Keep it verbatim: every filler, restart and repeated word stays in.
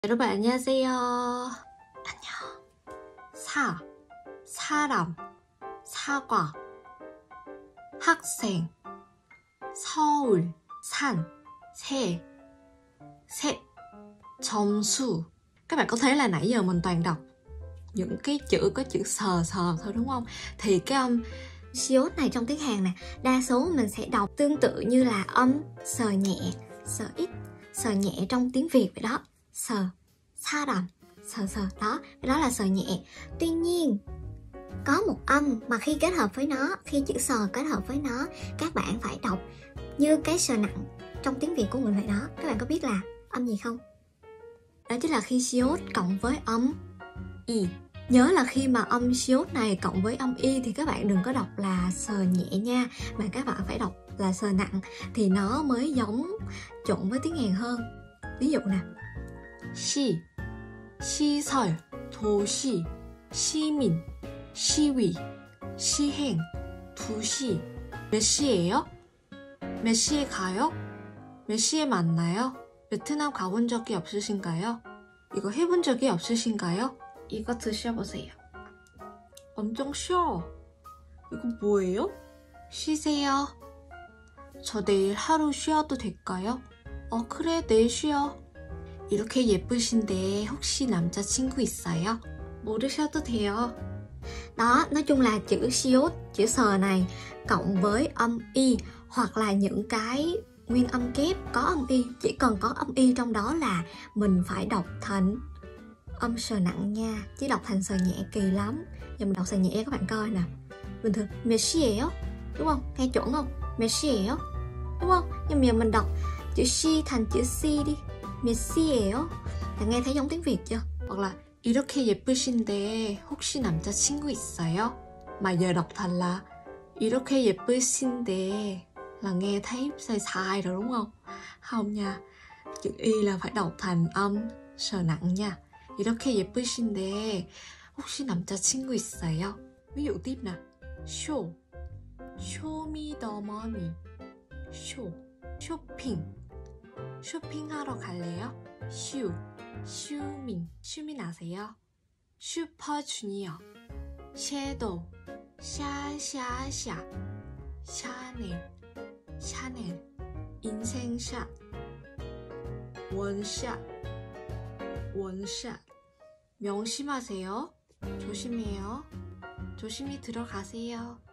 여러분 안녕하세요. 안녕. 사, 사람, 사과, 학생, 서울, 산, 새, 새, 점수. Các bạn có thấy là nãy giờ mình toàn đọc những cái chữ có chữ sờ sờ thôi đúng không? Thì cái âm siốt này trong tiếng Hàn nè, đa số mình sẽ đọc tương tự như là âm sờ nhẹ, sờ ít, sờ nhẹ trong tiếng Việt vậy đó. Sờ, 사람, sờ sờ, đó, cái đó là sờ nhẹ. Tuy nhiên, có một âm mà khi kết hợp với nó, khi chữ sờ kết hợp với nó, các bạn phải đọc như cái sờ nặng trong tiếng Việt của mình vậy đó. Các bạn có biết là âm gì không? Đó chính là khi siốt cộng với âm y. Nhớ là khi mà âm siốt này cộng với âm y thì các bạn đừng có đọc là sờ nhẹ nha, mà các bạn phải đọc là sờ nặng thì nó mới giống chuẩn với tiếng Hàn hơn. Ví dụ nè, 시, 시설, 도시, 시민, 시위, 시행, 두시. 몇 시예요? 몇 시에 가요? 몇 시에 만나요? 베트남 가본 적이 없으신가요? 이거 해본 적이 없으신가요? 이거 드셔보세요. 엄청 쉬워. 이거 뭐예요? 쉬세요. 저 내일 하루 쉬어도 될까요? 어 그래 내일 쉬어. 이렇게 예쁘신데 혹시 남자친구 있어요? 모르셔도 돼요. Đó, nói chung là chữ siốt, chữ sờ này cộng với âm y hoặc là những cái nguyên âm kép có âm y, chỉ cần có âm y trong đó là mình phải đọc thành âm sờ nặng nha, chứ đọc thành sờ nhẹ kỳ lắm. Giờ mình đọc sờ nhẹ các bạn coi nè. Bình thường 몇 시예요? Đúng không? Nghe chuẩn không? 몇 시예요? Đúng không? Nhưng mà giờ mình đọc chữ si thành chữ si đi. 몇 시예요? là nghe thấy giống tiếng Việt chưa? Hoặc là 이렇게 예쁘신데 혹시 남자친구 있어요? Mà giờ đọc thành là 이렇게 예쁘신데 là nghe thấy sai sai rồi đúng không? Không nha, chữ y là phải đọc thành âm sờ nặng nha. 이렇게 예쁘신데 혹시 남자친구 있어요? ví dụ tiếp nè, 쇼, 쇼미더머니, 쇼, 쇼핑, 쇼핑하러 갈래요? 슈, 슈민, 슈민 아세요? 슈퍼주니어, 섀도우, 샤샤샤, 샤넬, 샤넬, 인생샷, 원샷, 원샷. 명심하세요. 조심해요. 조심히 들어가세요.